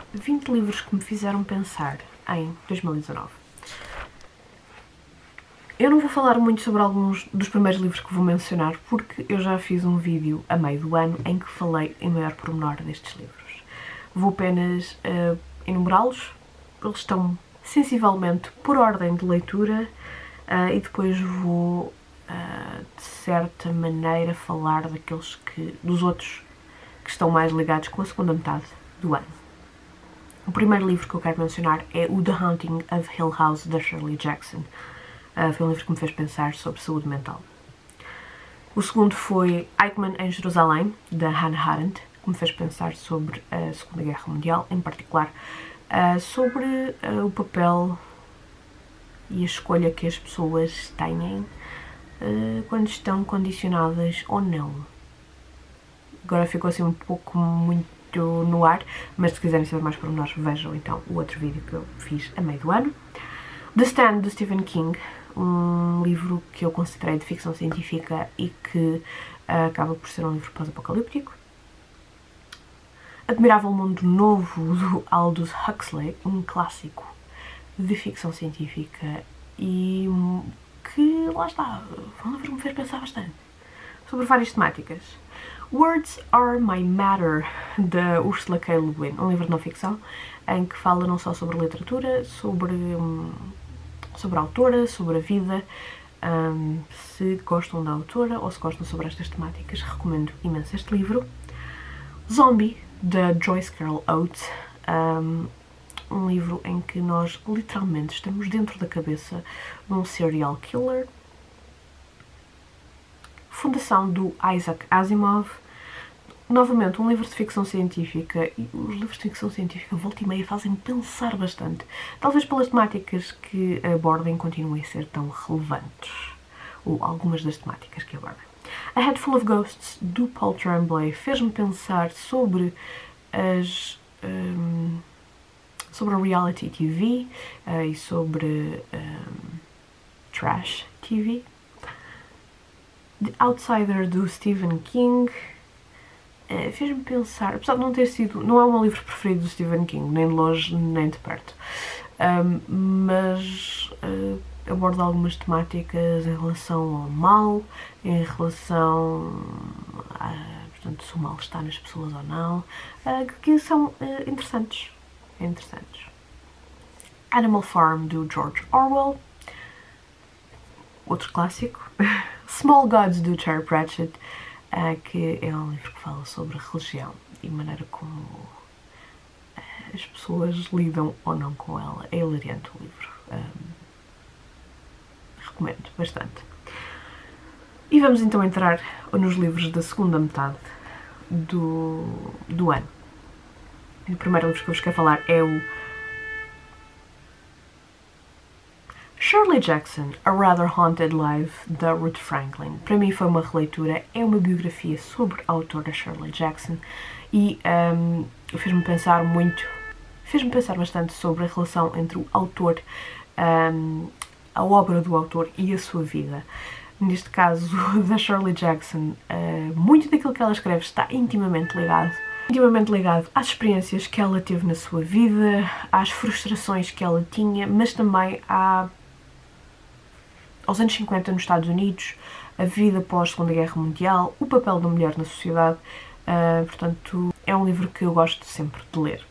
20 livros que me fizeram pensar em 2019. Eu não vou falar muito sobre alguns dos primeiros livros que vou mencionar, porque eu já fiz um vídeo a meio do ano em que falei em maior pormenor destes livros. Vou apenas enumerá-los. Eles estão sensivelmente por ordem de leitura e depois vou, de certa maneira, falar dos outros que estão mais ligados com a segunda metade do ano. O primeiro livro que eu quero mencionar é o The Haunting of Hill House, da Shirley Jackson. Foi um livro que me fez pensar sobre saúde mental. O segundo foi Eichmann em Jerusalém, da Hannah Arendt, que me fez pensar sobre a Segunda Guerra Mundial, em particular sobre o papel e a escolha que as pessoas têm quando estão condicionadas ou não. Agora ficou assim um pouco muito no ar, mas se quiserem saber mais por nós, vejam então o outro vídeo que eu fiz a meio do ano. The Stand, do Stephen King, um livro que eu considerei de ficção científica e que acaba por ser um livro pós-apocalíptico. Admirável Mundo Novo, do Aldous Huxley, um clássico de ficção científica e que, lá está, um livro que me fez pensar bastante sobre várias temáticas. Words Are My Matter, da Ursula K. Le Guin, um livro de não ficção em que fala não só sobre literatura, sobre a autora, sobre a vida. Se gostam da autora ou se gostam sobre estas temáticas, recomendo imenso este livro. Zombie, da Joyce Carol Oates, um livro em que nós literalmente estamos dentro da cabeça de um serial killer. Fundação, do Isaac Asimov. Novamente, um livro de ficção científica, e os livros de ficção científica, volta e meia, fazem pensar bastante. Talvez pelas temáticas que abordem continuem a ser tão relevantes, ou algumas das temáticas que abordam. A Head Full of Ghosts, do Paul Tremblay, fez-me pensar sobre sobre a reality TV e sobre trash TV. The Outsider, do Stephen King, fez-me pensar, apesar de não ter sido, não é o meu livro preferido do Stephen King, nem de longe nem de perto, mas aborda algumas temáticas em relação ao mal, em relação portanto, se o mal está nas pessoas ou não, que são interessantes. Animal Farm, do George Orwell, outro clássico. Small Gods, do Terry Pratchett, que é um livro que fala sobre a religião e a maneira como as pessoas lidam ou não com ela. É hilariante o livro. Recomendo bastante. E vamos então entrar nos livros da segunda metade do ano. O primeiro livro que eu vos quero falar é o Shirley Jackson, A Rather Haunted Life, da Ruth Franklin. Para mim foi uma releitura, é uma biografia sobre a autora Shirley Jackson e fez-me pensar bastante sobre a relação entre o autor, a obra do autor e a sua vida. Neste caso, da Shirley Jackson, muito daquilo que ela escreve está intimamente ligado às experiências que ela teve na sua vida, às frustrações que ela tinha, mas também aos anos 50 nos Estados Unidos, a vida pós-Segunda Guerra Mundial, o papel da mulher na sociedade. Portanto, é um livro que eu gosto sempre de ler.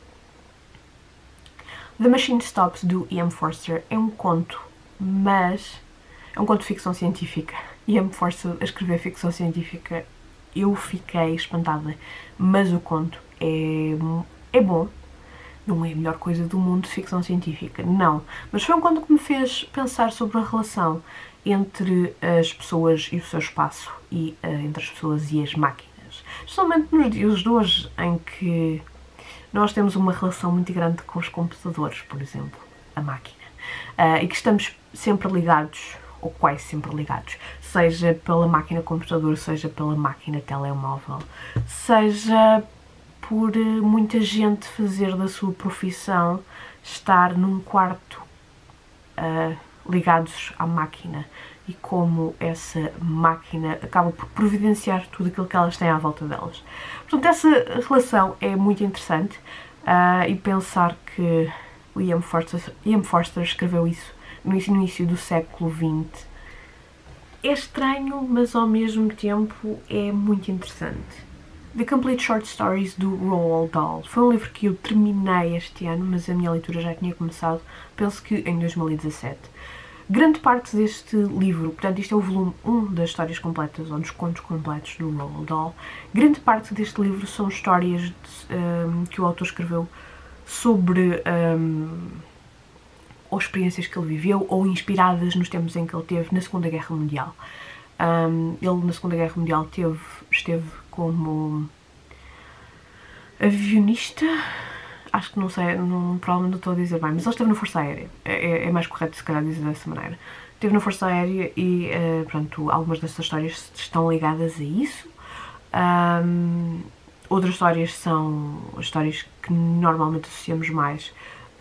The Machine Stops, do E.M. Forster, é um conto, mas é um conto de ficção científica. E.M. Forster a escrever ficção científica, eu fiquei espantada, mas o conto é bom. Não é a melhor coisa do mundo de ficção científica, não. Mas foi um conto que me fez pensar sobre a relação entre as pessoas e o seu espaço e entre as pessoas e as máquinas. Especialmente nos dias de hoje, em que nós temos uma relação muito grande com os computadores, por exemplo, a máquina, e que estamos sempre ligados, ou quase sempre ligados, seja pela máquina computador, seja pela máquina telemóvel, seja por muita gente fazer da sua profissão estar num quarto ligados à máquina e como essa máquina acaba por providenciar tudo aquilo que elas têm à volta delas. Portanto, essa relação é muito interessante. e pensar que o Ian Forster escreveu isso no início do século XX é estranho, mas ao mesmo tempo é muito interessante. The Complete Short Stories do Roald Dahl foi um livro que eu terminei este ano, mas a minha leitura já tinha começado, penso que em 2017. Grande parte deste livro, portanto isto é o volume 1 das histórias completas, ou dos contos completos do Roald Dahl, grande parte deste livro são histórias que o autor escreveu sobre ou experiências que ele viveu, ou inspiradas nos tempos em que ele teve na Segunda Guerra Mundial. Ele na Segunda Guerra Mundial esteve como avionista, acho que não sei, provavelmente não estou a dizer bem, mas ele esteve na Força Aérea, é mais correto se calhar dizer dessa maneira. Esteve na Força Aérea e, pronto, algumas destas histórias estão ligadas a isso. Outras histórias são as histórias que normalmente associamos mais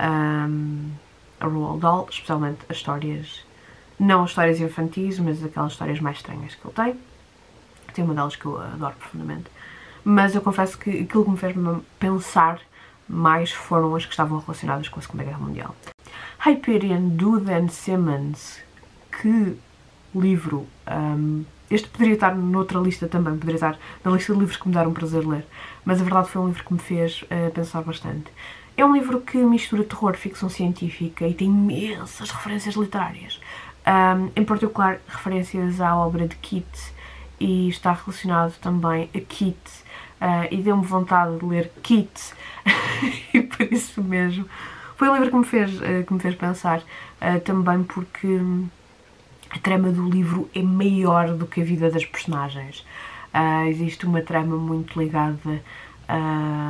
a Roald Dahl, especialmente as histórias, não as histórias infantis, mas aquelas histórias mais estranhas que ele tem. Tem uma delas que eu adoro profundamente. Mas eu confesso que aquilo que me fez pensar mais foram as que estavam relacionadas com a Segunda Guerra Mundial. Hyperion, do Dan Simmons, que livro... este poderia estar noutra lista também, poderia estar na lista de livros que me deram prazer ler, mas a verdade foi um livro que me fez pensar bastante. É um livro que mistura terror, ficção científica e tem imensas referências literárias. Em particular, referências à obra de Keats, e está relacionado também a Keats, e deu-me vontade de ler Keats, e por isso mesmo foi um livro que me fez pensar, também porque a trama do livro é maior do que a vida das personagens. Existe uma trama muito ligada a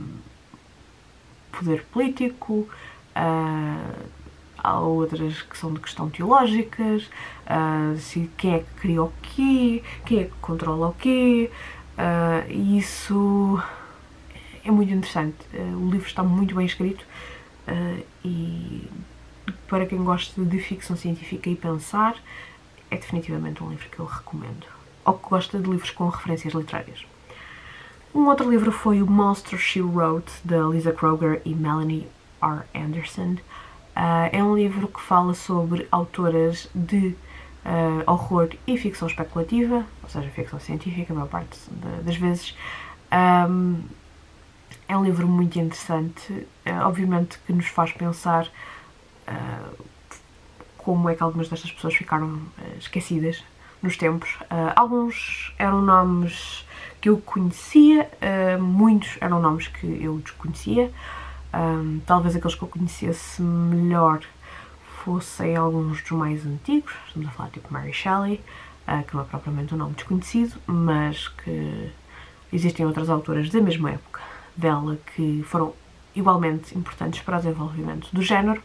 poder político, há outras que são de questão teológicas, quem é que cria o quê, quem é que controla o quê, e isso é muito interessante. O livro está muito bem escrito, e para quem gosta de ficção científica e pensar, é definitivamente um livro que eu recomendo, ou que gosta de livros com referências literárias. Um outro livro foi o Monster She Wrote, da Lisa Kroger e Melanie R. Anderson. É um livro que fala sobre autoras de horror e ficção especulativa, ou seja, ficção científica, a maior parte das vezes. É um livro muito interessante, obviamente que nos faz pensar como é que algumas destas pessoas ficaram esquecidas nos tempos. Alguns eram nomes que eu conhecia, muitos eram nomes que eu desconhecia. Talvez aqueles que eu conhecesse melhor fossem alguns dos mais antigos. Estamos a falar tipo Mary Shelley, que não é propriamente um nome desconhecido, mas que existem outras autoras da mesma época dela que foram igualmente importantes para o desenvolvimento do género.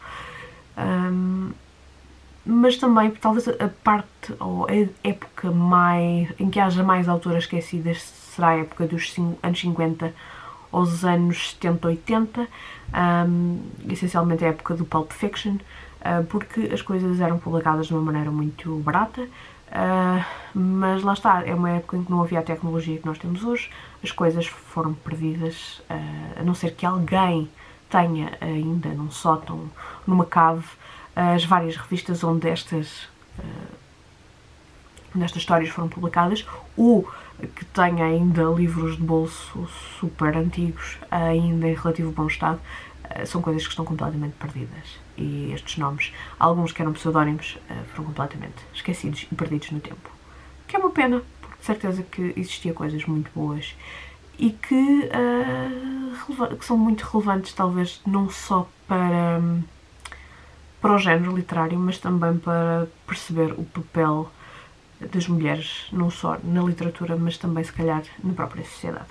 Mas também, talvez a parte ou a época em que haja mais autoras esquecidas será a época dos anos 50 aos anos 70, 80, essencialmente a época do Pulp Fiction, porque as coisas eram publicadas de uma maneira muito barata, mas lá está, é uma época em que não havia a tecnologia que nós temos hoje, as coisas foram perdidas, a não ser que alguém tenha ainda num sótão, numa cave, as várias revistas onde estas histórias foram publicadas, ou que tenha ainda livros de bolso super antigos, ainda em relativo bom estado, são coisas que estão completamente perdidas. E estes nomes, alguns que eram pseudónimos, foram completamente esquecidos e perdidos no tempo. Que é uma pena, porque de certeza que existiam coisas muito boas e que são muito relevantes, talvez não só para o género literário, mas também para perceber o papel das mulheres, não só na literatura, mas também, se calhar, na própria sociedade.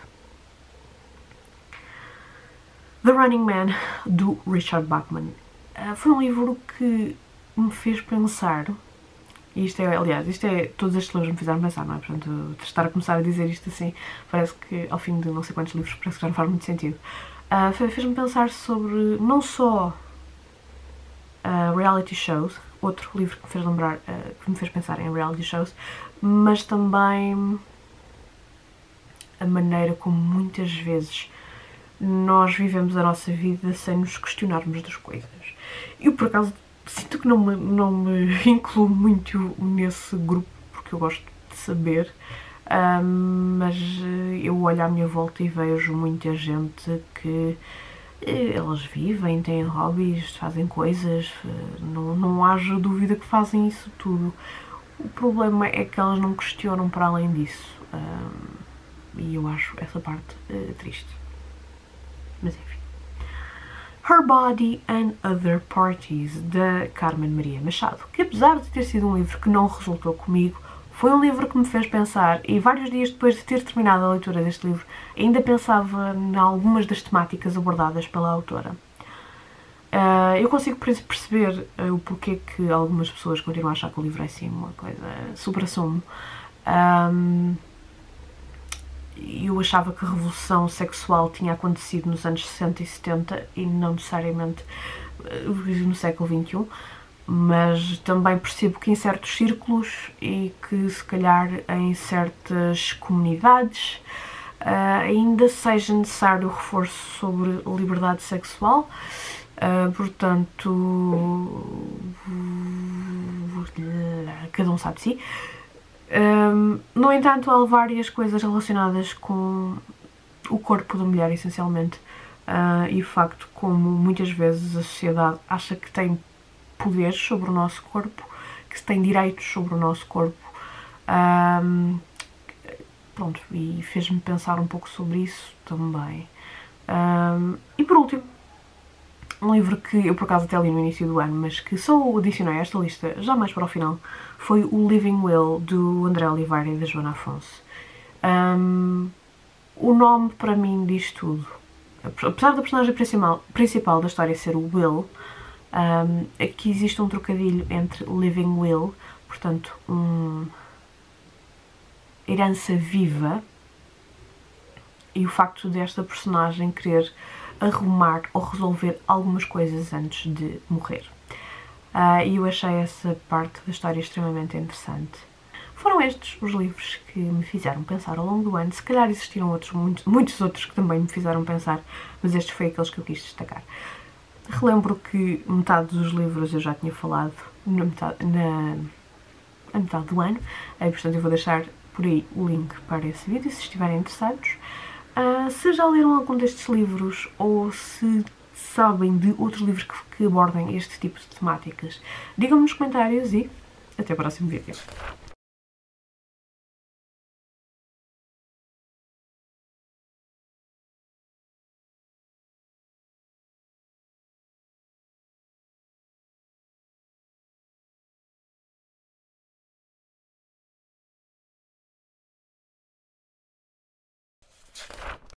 The Running Man, do Richard Bachman. Foi um livro que me fez pensar, e todos estes livros me fizeram pensar, não é? Portanto, estar a começar a dizer isto assim, parece que ao fim de não sei quantos livros, parece que já não faz muito sentido. Fez-me pensar sobre, não só reality shows, outro livro que me fez pensar em reality shows, mas também a maneira como muitas vezes nós vivemos a nossa vida sem nos questionarmos das coisas. Eu, por acaso, sinto que não me incluo muito nesse grupo, porque eu gosto de saber, mas eu olho à minha volta e vejo muita gente que elas vivem, têm hobbies, fazem coisas, não haja dúvida que fazem isso tudo. O problema é que elas não questionam para além disso, e eu acho essa parte triste. Mas enfim. Her Body and Other Parties, da Carmen Maria Machado, que apesar de ter sido um livro que não resultou comigo, foi um livro que me fez pensar, e vários dias depois de ter terminado a leitura deste livro, ainda pensava em algumas das temáticas abordadas pela autora. Eu consigo perceber o porquê que algumas pessoas continuam a achar que o livro é assim uma coisa supra-sumo. Eu achava que a revolução sexual tinha acontecido nos anos 60 e 70 e não necessariamente no século XXI, mas também percebo que em certos círculos e que se calhar em certas comunidades ainda seja necessário reforço sobre liberdade sexual. Portanto, cada um sabe de si. No entanto, há várias coisas relacionadas com o corpo da mulher, essencialmente, e o facto como muitas vezes a sociedade acha que tem poderes sobre o nosso corpo, que se tem direitos sobre o nosso corpo. Pronto, e fez-me pensar um pouco sobre isso também. E por último, um livro que eu por acaso até li no início do ano, mas que só adicionei a esta lista já mais para o final, foi o Living Will, do André Oliveira e da Joana Afonso. O nome para mim diz tudo. Apesar da personagem principal da história ser o Will, aqui existe um trocadilho entre Living Will, portanto, herança viva, e o facto desta personagem querer arrumar ou resolver algumas coisas antes de morrer. E eu achei essa parte da história extremamente interessante. Foram estes os livros que me fizeram pensar ao longo do ano. Se calhar existiram outros, muitos outros que também me fizeram pensar, mas estes foi aqueles que eu quis destacar. Relembro que metade dos livros eu já tinha falado na metade do ano, portanto eu vou deixar por aí o link para esse vídeo, se estiverem interessados. Se já leram algum destes livros ou se sabem de outros livros que abordem este tipo de temáticas, digam-me nos comentários e até o próximo vídeo.